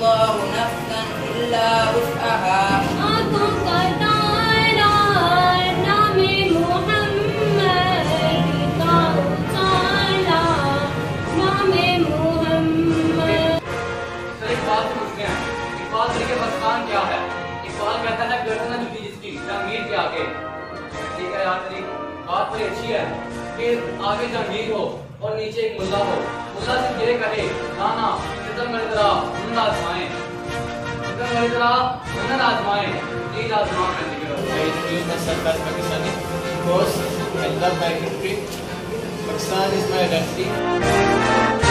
अल्लाहु नफ्सन इल्ला वुसअहा। आंखों का तारा नामे मोहम्मद का उजाला नामे मोहम्मद। सर एक बात पूछते हैं, इकबाल तरीके पाकिस्तान क्या है? इकबाल कहता है गर्दन झुकी जिसकी जहांगीर के आगे। ठीक है यार, तेरी बात बड़ी अच्छी है कि आगे जहांगीर हो और नीचे एक मुल्ला हो। मुल्ला सिर्फ ये कहे नाना कितन मेरी तरह हुनर आजमाएं, कितन मेरी तरह हुनर आजमाएं, प्लीज आजमाओ मैं दिखे। I introduce myself as Pakistani because I love my country. Pakistan is my identity.